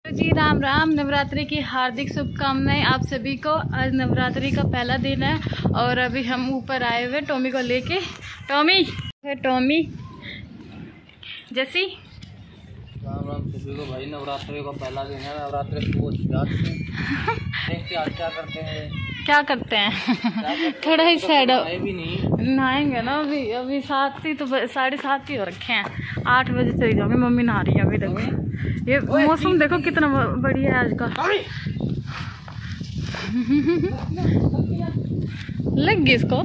तो जी राम राम, नवरात्रि की हार्दिक शुभकामनाएं आप सभी को। आज नवरात्रि का पहला दिन है और अभी हम ऊपर आए हुए टॉमी को लेके। टॉमी जैसी राम राम सभी को भाई। नवरात्रि का पहला दिन है। नवरात्रि देखते आज क्या करते हैं थोड़ा ही सैड भी नहीं नहाएंगे ना। अभी 7 ही तो 7:30 ही हो रखे हैं। 8 बजे चली जाऊंगी। मम्मी नहा रही है अभी। देखो ये मौसम देखो कितना बढ़िया है आज का। लग गई इसको,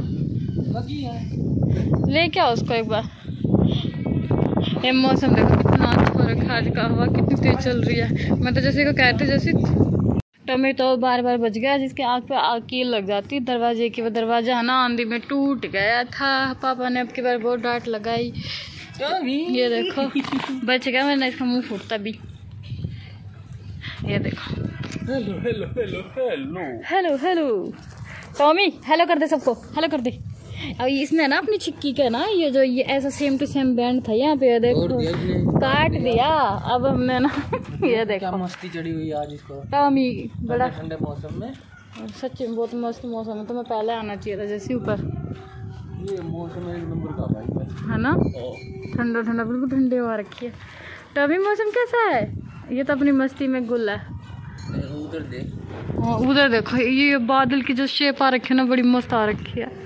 ले क्या उसको एक बार। ये मौसम देखो कितना अच्छा हो रखा है आज का। हवा कितनी तेज चल रही है। मैं तो जैसे को कहते जैसे टमी तो बार बार बज गया जिसके आँख पे कील लग जाती दरवाजे की। वो दरवाजा है ना आंधी में टूट गया था। पापा ने अब की बार बहुत डांट लगाई। ये देखो बच गया, मैंने इसका मुंह फूटता भी। ये देखो hello hello hello hello hello hello Tommy hello कर दे सबको, हेलो कर दे। अब इसने ना अपनी छिक्की का ना ये जो ये ऐसा सेम टू सेम बैंड था यहाँ पे, देखो काट दिया। अब हमने ना ये देखो क्या मस्ती चढ़ी हुई आज इसको। टॉमी बड़ा ठंडे मौसम में, सच्ची में बहुत मस्त मौसम है। तो मैं पहले आना चाहिए था जैसे ऊपर। ये मौसम एक नंबर का भाई है ना, ठंडा ठंडा बिल्कुल ठंडी हवा रखी है। टॉमी मौसम कैसा है? ये तो अपनी मस्ती में गुल है। उधर देख, हाँ उधर देखो ये बादल की जो शेप आ रखी है ना, बड़ी मस्त आ रखी है।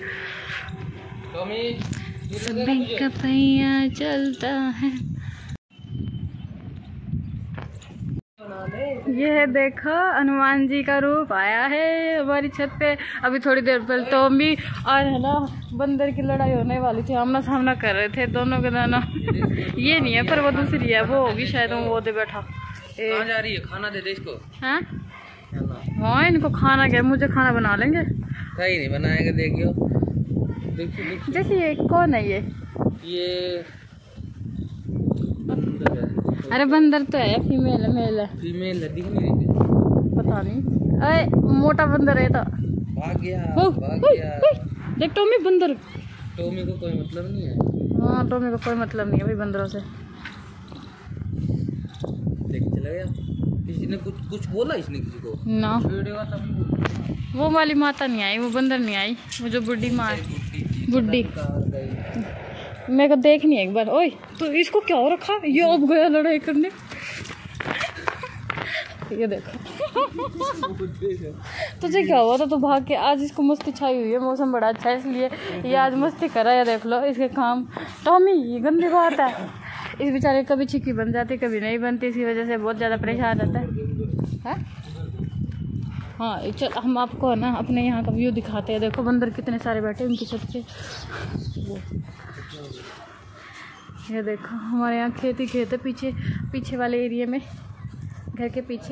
सभी का पहिया चलता है। ये देखो हनुमान जी का रूप आया है हमारी छत पे। अभी थोड़ी देर पहले टॉमी और है ना बंदर की लड़ाई होने वाली थी। आमना सामना कर रहे थे दोनों के दोनों। ये नहीं है पर वो दूसरी है, वो होगी शायद। वो दे बैठा कहाँ जा रही है? खाना दे दे इसको। हाँ हाँ इनको खाना क्या, मुझे खाना बना लेंगे। सही नहीं बनाएंगे। देखियो देखिए जैसे ये कौन है? ये अरे बंदर तो है, फीमेल है मेल है? फीमेल है, दिख नहीं रही। पता नहीं। अरे मोटा बंदर है तो भाग गया। देख टॉमी बंदर। टॉमी को कोई मतलब नहीं है। हाँ टॉमी को कोई मतलब नहीं है भाई बंदरों से। देख चला गया। किसी ने कुछ बोला इसने किसी को ना। वो वाली माता नहीं आई, वो बंदर नहीं आई, वो जो बुढ़ी माँ है। बुढ़ी मेरे को देखनी है एक बार। ओए तो इसको क्या हो रखा? ये अब गया लड़ाई करने। ये देखो तुझे क्या हुआ था? तो भाग के। आज इसको मस्ती छाई हुई है, मौसम बड़ा अच्छा है इसलिए ये आज मस्ती कर रहा है। देख लो इसके काम। टॉमी ये गंदी बात है। इस बेचारे कभी छिक्की बन जाती कभी नहीं बनती, इसी वजह से बहुत ज़्यादा परेशान रहता है। हाँ चल हम आपको है ना अपने यहाँ का व्यू दिखाते हैं। देखो बंदर कितने सारे बैठे उनकी छत पे। ये देखो हमारे यहाँ खेत है पीछे वाले एरिया में, घर के पीछे।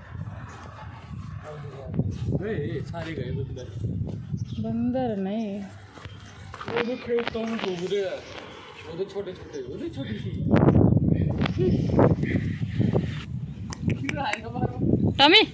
सारे गए बंदर नहीं, छोटे टॉमी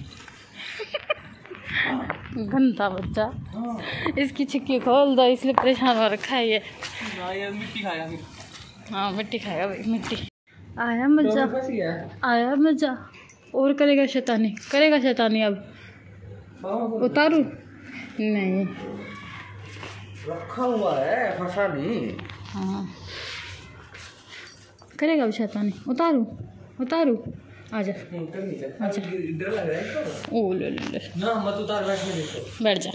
गंदा बच्चा। इसकी छिक्की खोल दो इसलिए परेशान हो रखा है ये। मिट्टी खाएगा। हाँ मिट्टी खाएगा भाई, मिट्टी। आया मजा और करेगा शैतानी। अब उतारू नहीं, रखा हुआ है फंसा नहीं। हाँ करेगा भी शैतानी। उतारू आजा आजा। ओ ले ना मत उतार, बैठ जा।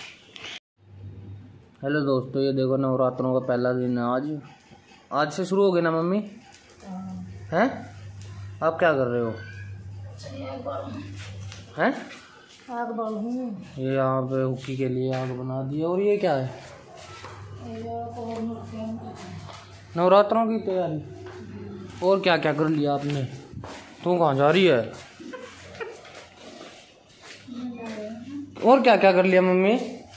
हेलो दोस्तों, ये देखो नवरात्रों का पहला दिन है आज से शुरू हो गए ना मम्मी? हैं आप क्या कर रहे हो? हैं ये यहाँ पे हुक्की के लिए आग बना दी। और ये क्या है? नवरात्रों की तैयारी। और क्या क्या कर लिया आपने? तू कहाँ जा रही है? और क्या क्या कर लिया मम्मी?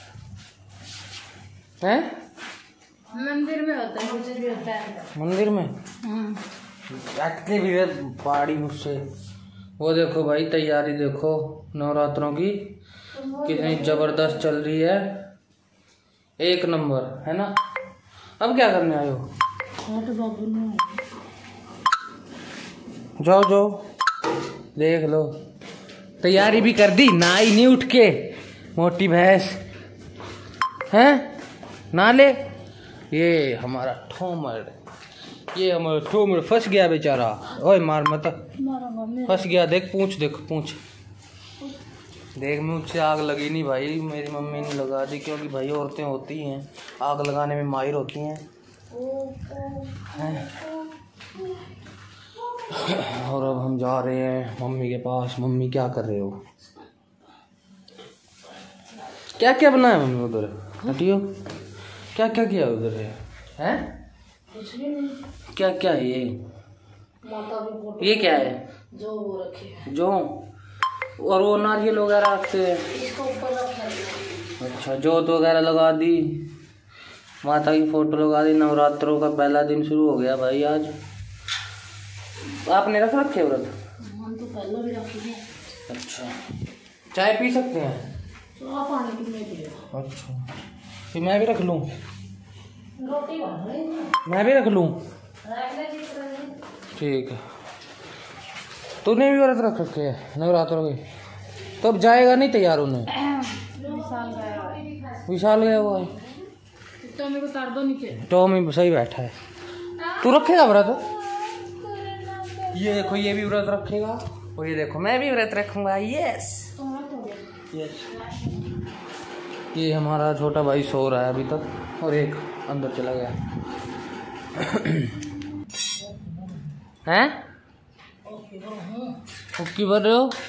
हैं मंदिर में होता है, कुछ भी होता है मंदिर में। रखते भी पहाड़ी मुझसे। वो देखो भाई तैयारी देखो नवरात्रों की कितनी जबरदस्त चल रही है। एक नंबर है ना। अब क्या करने आए हो? जाओ देख लो, तैयारी भी कर दी, नाई नहीं उठ के, मोटी भैंस हैं ना ले। ये हमारा ठोमर, ये हमारा ठोमर फंस गया बेचारा। ओए मार मत, फंस गया। देख पूछ, देख पूछ देख, मुझसे आग लगी नहीं भाई, मेरी मम्मी ने लगा दी, क्योंकि भाई औरतें होती हैं आग लगाने में माहिर होती हैं। और अब हम जा रहे हैं मम्मी के पास। मम्मी क्या कर रहे हो? क्या क्या बनाया मम्मी उधर? हटियो, क्या क्या किया उधर है? कुछ भी नहीं। क्या क्या है ये? माता की फोटो। ये क्या है? जो वो रखे है। जो और वो नारियल वगैरह रखते हैं, इसको ऊपर रखा है। अच्छा, जोत वगैरह लगा दी, माता की फोटो लगा दी। नवरात्रों का पहला दिन शुरू हो गया भाई आज। आपने रख रखे व्रत? हम तो पहले भी रखे थे। अच्छा, चाय पी सकते हैं? तो आप पानी कितने पिएगा? अच्छा, फिर मैं भी रख लूँ? रोटी बन रही है। मैं भी रख लूँ? रख ले जिस तरह। ठीक है। तूने भी व्रत रख रखे है नवरात्रों के? तो अब जाएगा नहीं तैयार होने? विशाल गया है। विशाल गया हुआ है तो मेरे को तार दो नीचे। टॉमी सही बैठा है। तू रखेगा व्रत? ये देखो, ये भी व्रत रखेगा, और ये देखो मैं भी व्रत रखूंगा। Yes yes. ये हमारा छोटा भाई सो रहा है अभी तक, और एक अंदर चला गया हैं। ओके भर रहे हो?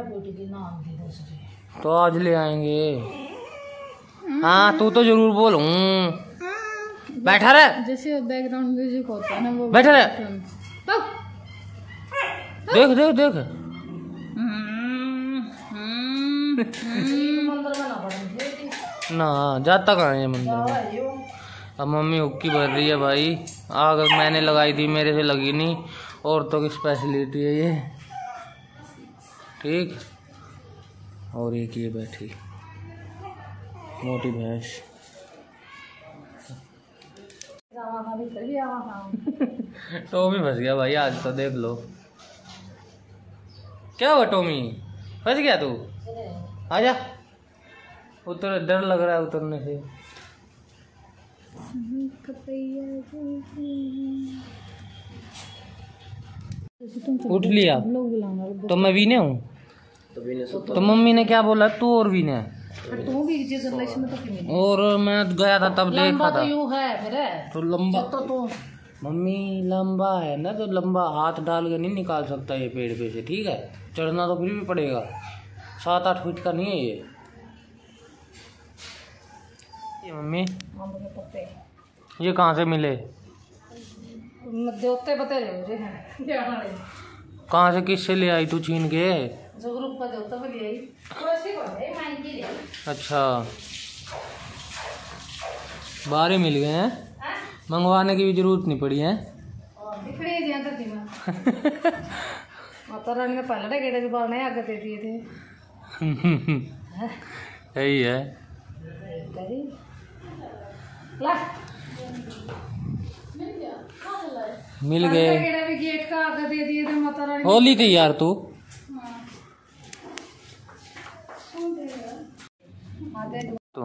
तो आज ले आएंगे। हाँ तू तो जरूर बोल। बैठा रहे, जैसे बैकग्राउंड म्यूजिक होता है ना वो। बैठा रहे, देख देख देख। ना जाता कहाँ है मंदिर में? अब मम्मी हुक्की भर रही है भाई। आग मैंने लगाई थी, मेरे से लगी नहीं। औरतों की स्पेशलिटी है ये, ठीक। और एक ये बैठी मोटी भैंस। टॉमी फंस गया भाई आज तो, देख लो। क्या हुआ टॉमी, फंस गया तू? आजा, उतर, डर लग रहा है उतरने से। उठ लिया तो मैं वीने हूँ, तो मम्मी ने क्या बोला? तू और वीने है। तू भी और मैं गया था तब देखा था तो लंबा। तो मम्मी लंबा है ना, तो लंबा हाथ डाल के नहीं निकाल सकता ये पेड़ पे से, ठीक है? चढ़ना तो फिर भी पड़ेगा, 7-8 फीट का नहीं है ये। मम्मी ये कहाँ से मिले? देवते बता रहे मुझे। कहाँ से, किससे ले आई तू छीन के? जो ग्रुप का देवता को ले आई। अच्छा, बाहर ही मिल गए हैं, मंगवाने की भी जरूरत नहीं पड़ी है। माता रानी ने पहले गेड़े बारने आगे दे दिए थे। यही है। मिल गए, गेट का आगे दे दिए थे माता रानी। होली थी यार तू। तो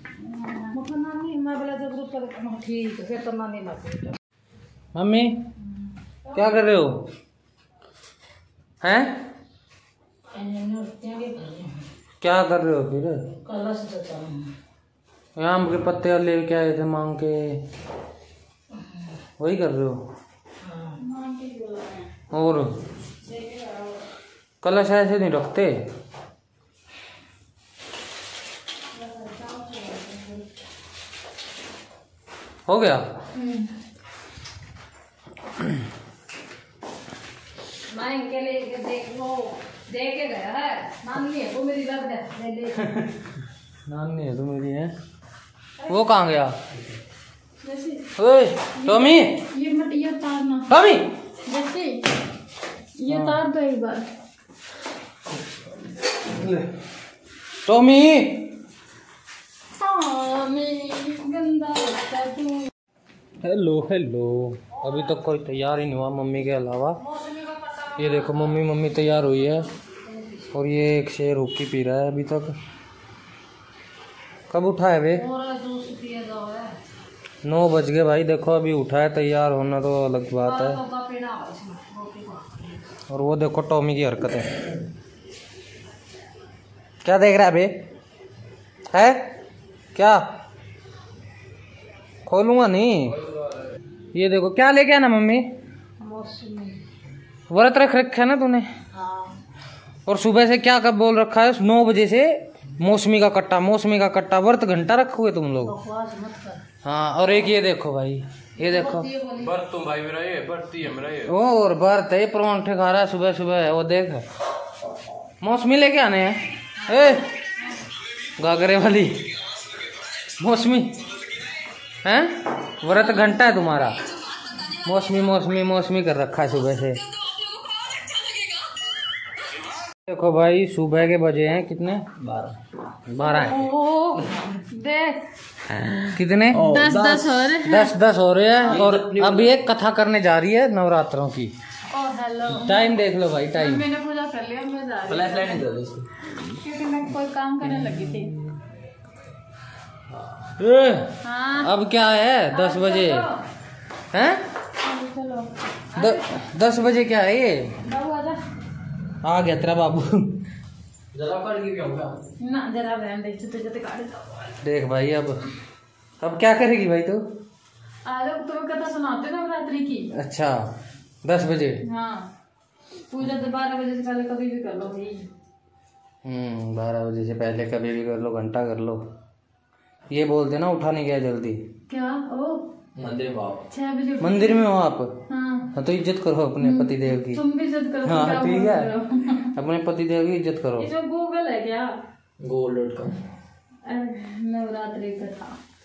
ठीक है, फिर तो नानी लग। मम्मी क्या कर रहे हो? हैं क्या कर रहे हो फिर? आम के पत्ते लेके आए थे मांग के, वही कर रहे हो? और कलश ऐसे नहीं रखते। हो गया। मैं इनके लिए देख लो, दे के गया है। नानी है तो मेरी लग है। नानी है तो मेरी है। वो कहाँ गया? ओए टॉमी, ये तारना। टॉमी जैसे ये तार दो एक बार। टॉमी गंदा। Hello hello. अभी तक कोई तैयार ही नहीं हुआ मम्मी के अलावा। ये देखो मम्मी तैयार हुई है और ये एक शेर हुक्की पी रहा है अभी तक। कब उठा है वे? 9 बज गए भाई। देखो अभी उठा है, तैयार होना तो अलग बात है। और वो देखो टॉमी की हरकत है। क्या देख रहा है बे? है क्या? खोलूंगा नहीं। ये देखो क्या लेके आना मम्मी? व्रत रख रखा है ना तूने? और सुबह से क्या कब बोल रखा है? 9 बजे से मौसमी का कट्टा व्रत घंटा रखे हुए तुम लोग। हाँ और एक ये देखो भाई, ये देखो बर्त तो भाई मेरा ये बर्ती है मेरा ये। और बर्त है, परौंठे खा रहा है सुबह सुबह है। वो देख मौसमी लेके आने हैं। ए गागरे वाली मौसमी हैं? व्रत घंटा है तुम्हारा। मौसमी कर रखा है सुबह से। देखो भाई सुबह के बजे हैं कितने? 12 हैं। देख कितने? 10 हो रहे हैं। और अभी एक कथा करने जा रही है नवरात्रों की। हेलो टाइम देख लो भाई, टाइम। मैंने पूजा कर लिया, मैं जा रही हूँ क्योंकि मैं कोई काम करने लगी थी। हाँ अब क्या है? 10 बजे हैं? चलो 10 बजे क्या है ये? बाबू आजा आ गया तेरा बाबू। ना जरा बहन देख तुझे काट देख भाई अब क्या करेगी भाई तू? आज तुम्हें कथा सुनाते हो नवरात्रि की। अच्छा 10 बजे। हाँ पूजा तो 12 बजे से पहले कभी भी कर लो भाई। 12 बजे से पहले कभी भी कर लो, घंटा कर लो। ये बोलते ना उठा नहीं गया जल्दी। क्या? ओ मंदिर में आप 6 बजे मंदिर में हो आप? हाँ तो इज्जत करो अपने पति देव की। तुम भी इज्जत करो। हाँ क्या ठीक बोल है, रहे हो? अपने पति देव की इज्जत करो। इसमें गूगल है क्या? gold.com नवरात्रि कथा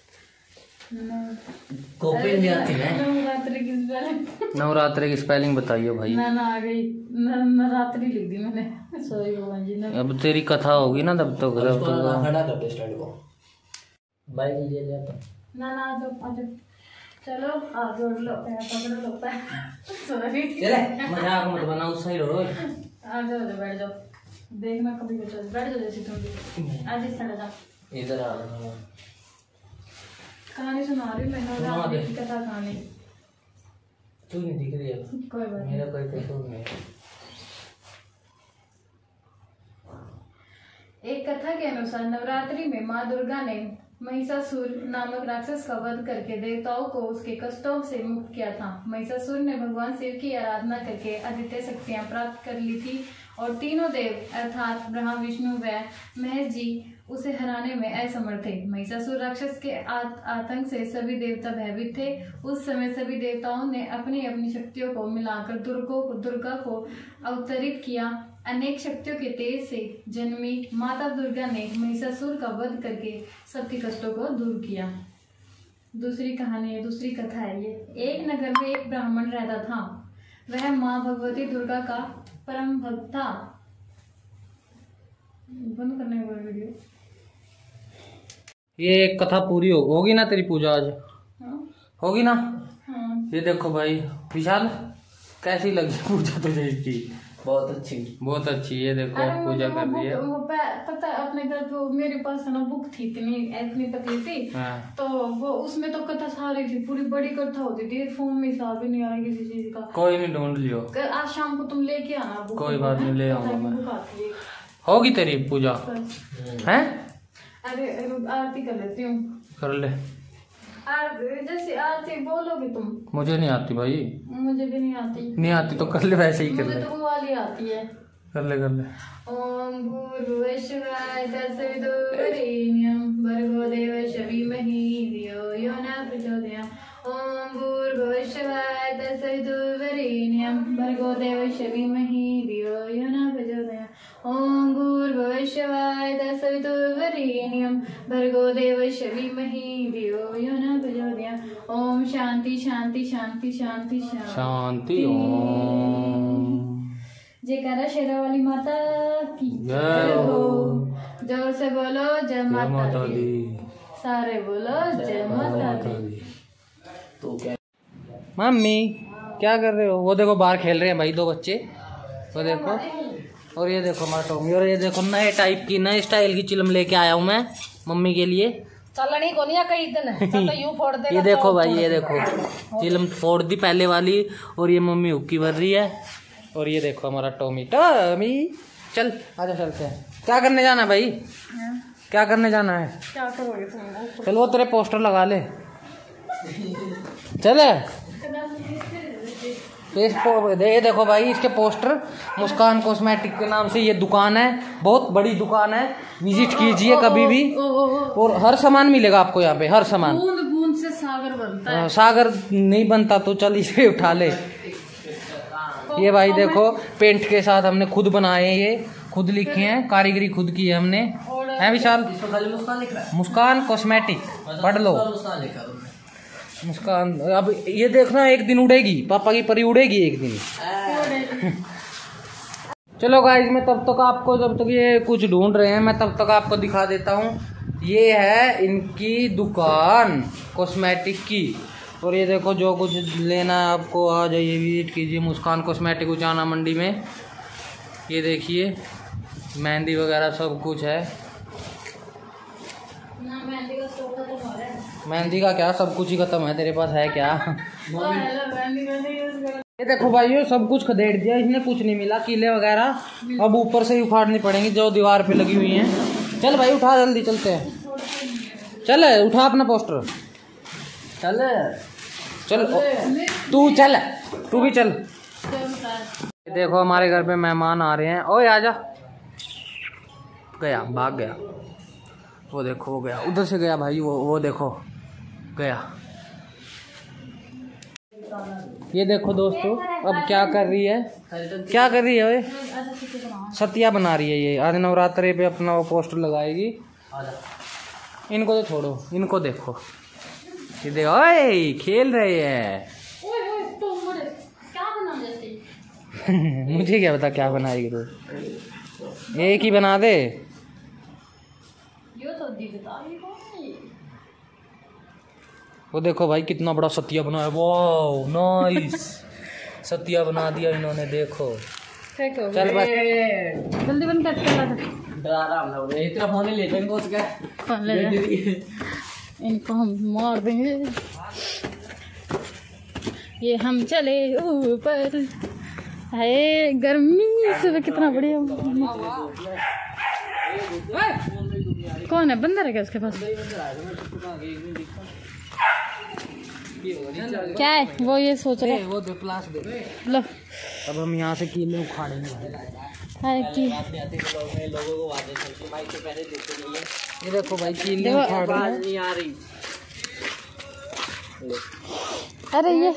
कॉपी नहीं आती है। नवरात्रि की स्पेलिंग नवरात्रि की स्पेलिंग बताइए भाई। ना आ गई। नवरात्रि लिख दी मैंने, सॉरी भगवान जी ने। अब तेरी कथा होगी ना तब तक। खड़ा करते स्टार्ट को बाइक ले लिया तो ना आ जाओ चलो आ जोड़ लो पकड़ लो सॉरी चले मजाक मत बनाओ, सही रहो। आ जाओ बैठ जाओ, देखना कभी बैठ जाओ जैसे तुम भी। आज इस तरह जाओ, इधर आ रहा कहानी सुना रही मैं नवरात्रि की कथा कहानी। तू नहीं दिख रही है, कोई बात नहीं। मेरा कोई कसूर नहीं। एक कथा के अनुसार नवरात्रि में माँ दुर्गा ने महिषासुर नामक राक्षस का वध करके देवताओं को उसके कष्टों से मुक्त किया था। महिषासुर ने भगवान शिव की आराधना करके अद्वितीय शक्तियां प्राप्त कर ली थी और तीनों देव अर्थात ब्रह्मा विष्णु व महेश जी उसे हराने में असमर्थ थे। महिषासुर राक्षस के आतंक से सभी देवता भयभीत थे। उस समय सभी देवताओं ने अपनी अपनी शक्तियों को मिलाकर दुर्गा को अवतरित किया। अनेक शक्तियों के तेज से जन्मी माता दुर्गा ने महिषासुर का वध करके सबके कष्टों को दूर किया। दूसरी कहानी है, दूसरी कथा है ये। एक नगर में एक ब्राह्मण रहता था। वह माँ भगवती दुर्गा का परम भक्त था। बंद करने का वीडियो। ये एक कथा पूरी होगी ना तेरी पूजा आज? हाँ? होगी ना? हाँ। ये देखो भाई विशाल, कैसी लगी पूजा तुझे इसकी? बहुत अच्छी ये देखो अरे पूजा कर रही है। पता है अपने घर पे मेरे पास है ना बुक थी इतनी पतली सी। हाँ। तो वो उसमें तो कथा सारी थी, पूरी बड़ी कथा होती थी। फोन में हिसाब ही नहीं आ रहा किसी चीज का। कोई नहीं, ढूंढ लियो। आज शाम को तुम लेके आना बुक। कोई बात नहीं, ले आऊंगा मैं। बुक आती है। होगी तेरी पूजा हैं? अरे आरती कर लेती हूँ। कर ले। जैसे आरती बोलोगे तुम। मुझे नहीं आती भाई। मुझे भी नहीं आती। नहीं आती तो कर ले, वैसे ही कर मुझे ले। तो वो वाली आती है। कर ले। ओम भूर्भुवस्सुः तत्सवितुर्वरेण्यं भर्गो देवस्य धीमहि धियो यो न प्रचोदयात्। ओम भूर्भुवस्सुः तत्सवितुर्वरेण्यं भर्गो देवस्य धीमहि धियो यो न प्रचोदयात्। ओम भूर्भुवस्सुः तत्सवितुर्वरेण्यं भर्गो देवस्य धीमहि धियो यो न प्रचोदयात्। ओम शांति शांति शांति शांति शांति। ओम जयकारा शेरा वाली माता की जय हो। जोर से बोलो जय माता दी। सारे बोलो जय माता दी। तो क्या मम्मी क्या कर रहे हो? वो देखो बाहर खेल रहे हैं भाई 2 बच्चे। वो देखो, और ये देखो हमारा टॉमी, और ये देखो नए टाइप की नए स्टाइल की चिलम लेके आया हूँ मैं मम्मी के लिए। चलनी को नहीं कई दिन यूं फोड़ दे। ये देखो भाई, ये देखो चिलम फोड़ दी पहले वाली, और ये मम्मी हुक्की भर रही है। और ये देखो हमारा टॉमी। टॉमी चल आजा, चलते हैं। क्या करने जाना है भाई? क्या करने जाना है? क्या करोगे तुम? चल वो तेरे पोस्टर लगा ले। चले ये देखो भाई इसके पोस्टर, मुस्कान कॉस्मेटिक के नाम से ये दुकान है, बहुत बड़ी दुकान है, विजिट कीजिए कभी भी। और हर सामान मिलेगा आपको यहाँ पे, हर सामान। बूंद बूंद से सागर बनता है। सागर नहीं बनता तो चल इसे उठा ले। ये भाई देखो पेंट के साथ हमने खुद बनाए, ये खुद लिखे हैं, कारीगरी खुद की है हमने। है विशाल? मुस्कान कॉस्मेटिक पढ़ लो। मुस्कान अब ये देखना एक दिन उड़ेगी, पापा की परी उड़ेगी एक दिन। चलो गाइस, मैं तब तक आपको, जब तक ये कुछ ढूंढ रहे हैं, मैं तब तक आपको दिखा देता हूँ। ये है इनकी दुकान कॉस्मेटिक की। और ये देखो जो कुछ लेना है आपको आ जाइए, विजिट कीजिए मुस्कान कॉस्मेटिक उचाना मंडी में। ये देखिए मेहंदी वगैरह सब कुछ है। मेहंदी का क्या, सब कुछ ही खत्म है, तेरे पास है क्या? ये देखो भाई सब कुछ खदेड़ दिया इसने, कुछ नहीं मिला, कीले वगैरह अब ऊपर से ही उखाड़नी पड़ेंगी जो दीवार पे लगी हुई हैं। चल भाई उठा, जल्दी चलते हैं। चल उठा अपना पोस्टर। चल चल तू चल, तू भी चल। देखो हमारे घर पे मेहमान आ रहे हैं। ओए आजा। गया, भाग गया। वो देखो वो गया, उधर से गया भाई, वो देखो गया। ये देखो दोस्तों अब क्या कर रही है, क्या कर रही है वे? सतिया बना रही है ये। आज नवरात्रे पे अपना वो पोस्टर लगाएगी। इनको तो छोड़ो, इनको देखो, ये देखो ओए खेल रहे हैं। मुझे क्या पता क्या बनाएगी तू, एक ही बना दे। वो देखो भाई कितना बड़ा सतिया बनाया, वाह नाइस। सतिया बना दिया इन्होंने, देखो। चल बस जल्दी बंद कर। इतना फोन ले लेते इनको, इनको हम मार देंगे। ये हम चले ऊपर, है गर्मी सुबह कितना बढ़िया। कौन है, बंदर है क्या उसके पास? क्या है वो, ये सोच रहे वो दे प्लास दे लो। अब हम यहाँ से कीले उखाड़ेंगे। ये देखो भाई कीले उखाड़ रहे हैं। अरे ये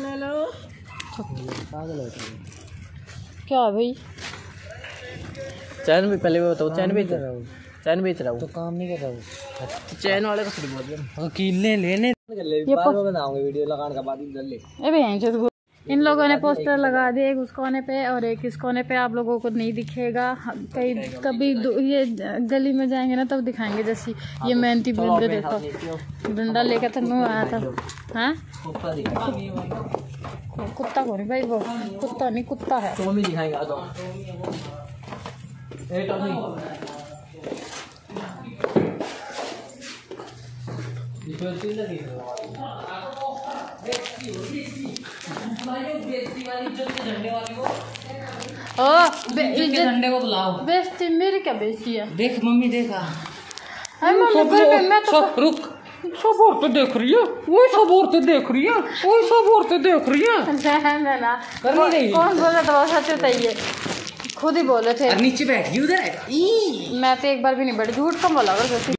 क्या है भाई? चैन भी पहले वो बताओ, चैन बेच रहा हूँ, चैन बेच रहा हूँ तो काम नहीं कर रहा हूँ। चैन वाले को फिर बोल कीले लेने बनाऊंगे वीडियो लगाने का बाद अबे इन लोगों ने पोस्टर लगा दिए, एक उस कोने पे और एक इस कोने पे। आप लोगों को नहीं दिखेगा, कहीं कभी ये गली में जाएंगे ना तब दिखाएंगे। जैसे ये मेहनती बंदे देखो, डंडा लेकर तो मुँह आया था। हाँ कुत्ता कौन है भाई? वो कुत्ता नहीं, कुत्ता है। तो भी दिखाएंगे आ जाओ। झंडे को बुलाओ। बेइज्जती मेरी क्या बेइज्जती है? देख मम्मी देखा। मैं तो रुक, सब औरतें देख रही है, वही सब औरतें देख रही है, वही सब औरतें देख रही है। कौन बोला था? सच बताइए, खुद ही बोले थे। नीचे बैठ गई उधर। मैं तो एक बार भी नहीं बैठी, झूठ कम बोला।